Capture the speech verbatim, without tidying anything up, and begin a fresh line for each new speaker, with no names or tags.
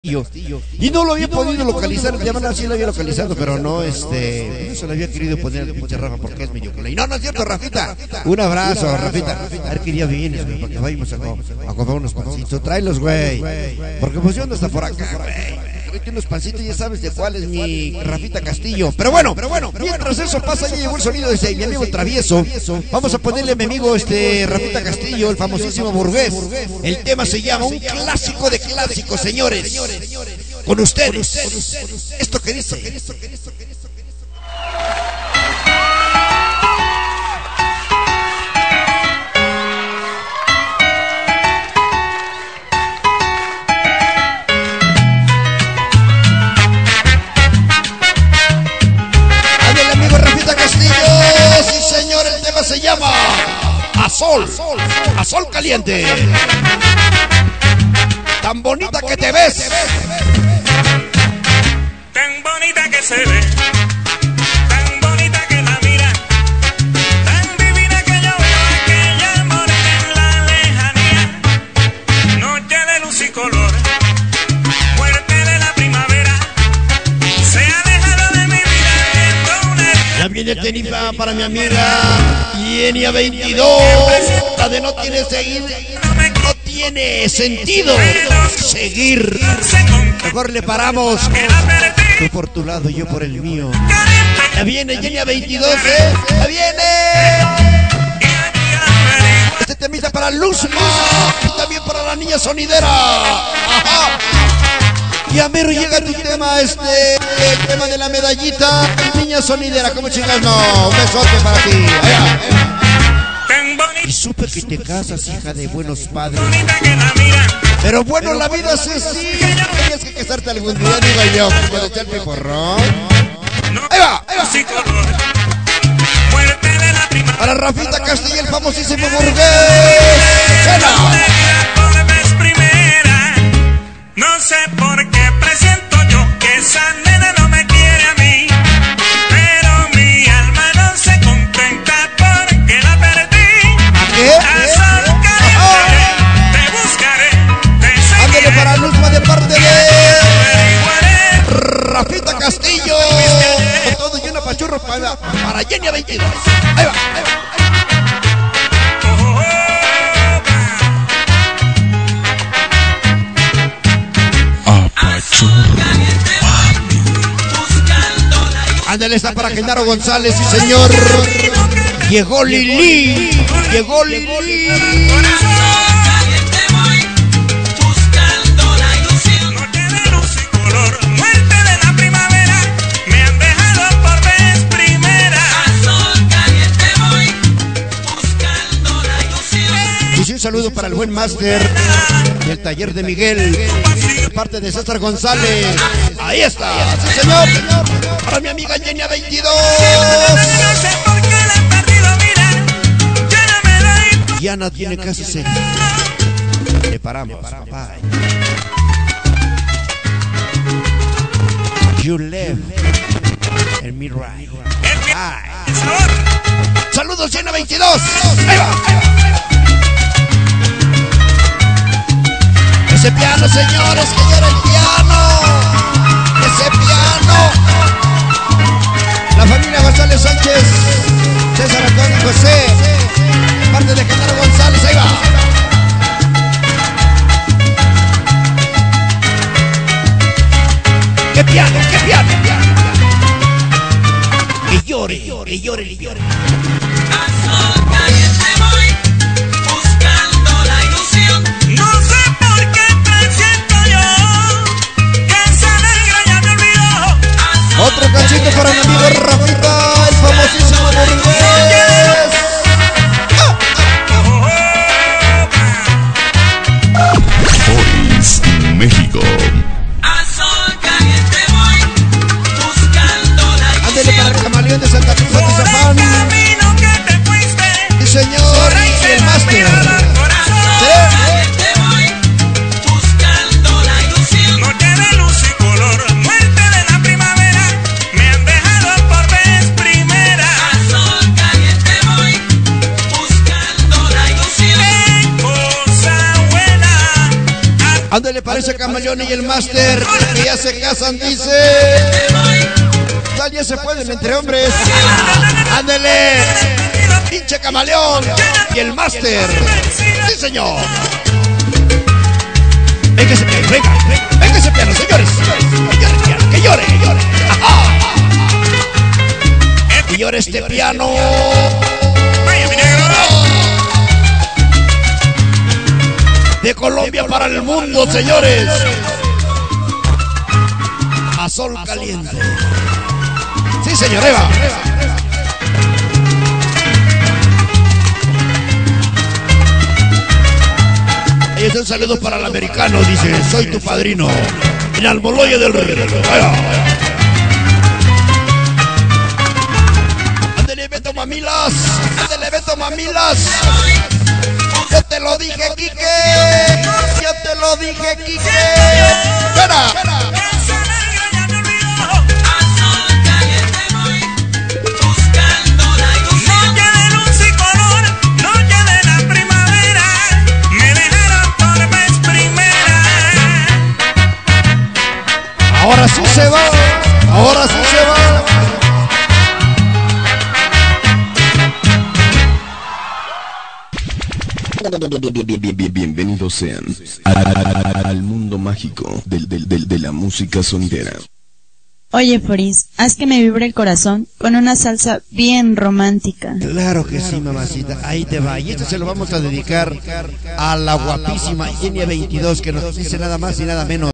Y no lo había podido localizar, ya van así lo había localizado, pero no, este, no se lo había querido poner al pinche Rafa porque es medio culé. No, no es cierto, Rafita. Un abrazo, Rafita. A ver qué día vienes, güey, para que vayamos a, a comprar unos pancitos. Tráelos, güey. Porque pues yo ando hasta por acá, güey. Tráete unos pancitos, ya sabes de cuál es mi Rafita Castillo. Pero bueno, pero bueno, mientras eso pasa, ya llegó el sonido de mi amigo Travieso. Vamos a ponerle a mi amigo este Rafita Castillo, el famosísimo burgués. El tema se llama Un Clásico de Clásicos, señores. Con ustedes, esto que dice. Ándale, amigo Rafita Castillo. Sí, señor, el tema se llama A Sol, A Sol Caliente. Tan bonita que te ves,
tan bonita que se ve, tan bonita que la mira, tan divina que yo veo aquella morena en la lejanía. Noche de luz y color, muerte de la primavera, se ha dejado de mi vida viendo una...
Ya viene Tenifa para mi amiga Yenia veintidós. La de no tiene seguir, no tiene sentido seguir. Mejor le paramos. Tú por tu lado, yo por el mío. Ya viene Yenia veintidós, ¿eh? Ya viene. Este temita para Luzma y también para la niña sonidera. Ajá. Y a mero llega tu tema, este, el tema de la medallita. Niña sonidera, ¿cómo chingas? No, un besote para ti. Allá. Y supe que te casas, hija de buenos padres. Pero bueno, la vida es así. Tenías que casarte algún día, digo yo. Puedo echar mi porrón. Ahí va, ahí va. Para Rafita Castillo, el famosísimo burgués.
No sé por qué presiento yo que esa nena no me quiere a mí, pero mi alma no se contenta porque la perdí.
¿A qué?
A Sol Caliente te buscaré, te seguiré.
Ándale para Luzma de parte de Rafita Castillo. Con todo y una pachurro para, para Yenia veintidós. Ahí va, ahí va. Ándale, está para Genaro González, sí señor. Llegó Lili, llegó Lili. Y un saludo para el buen máster del taller de Miguel, de parte de César González. Ahí está, sí señor. Para mi amiga Yenia veintidós. Diana tiene casi seis. Le paramos, papá. You left and me right. Ay. Saludos, Yenia veintidós. Ahí va, ahí va. Ese piano, señores, que llora el piano. Ese piano. La familia González Sánchez, César Antonio José, parte de Genaro González, ahí va. ¡Qué piano, qué piano! Que llore, que llore, que llore.
A Sol Caliente voy, buscando la ilusión. No sé por qué presiento yo que esa negra ya me olvidó.
Otro cachito para mi amigo Rafita, el famosísimo burgués.
Boris, México.
A Sol Caliente voy, buscando la ilusión.
Ándele para el camaleón de Santa Cruz de Tizapán.
Camino que te fuiste.
Sí señor, y el máster. Ándale para parece Camaleón y el Máster, que ya se casan, dice. Tal ya se pueden entre hombres. Ándele, pinche Camaleón y el Máster. Sí, señor. Venga ese piano, venga, venga ese piano, señores. Que llore, que llore. Ajá. Que llore este piano. De Colombia para el mundo, señores. A sol caliente. Sí, señor, Eva. Y es un saludo para el americano, dice, soy tu padrino. En Almoloya del Rey. Ándale, Beto Mamilas. Ándale, Beto Mamilas. Ya te lo dije, Quique. Ya te lo dije, Quique. ¡Espera! Ahora sí se va, ahora sí se va.
Bienvenidos sean al, al mundo mágico del, del, del, de la música sonidera.
Oye, Foris, haz que me vibre el corazón con una salsa bien romántica.
Claro que sí, mamacita, ahí te va. Y esto se lo vamos a dedicar a la guapísima Enia veintidós, que nos dice nada más y nada menos.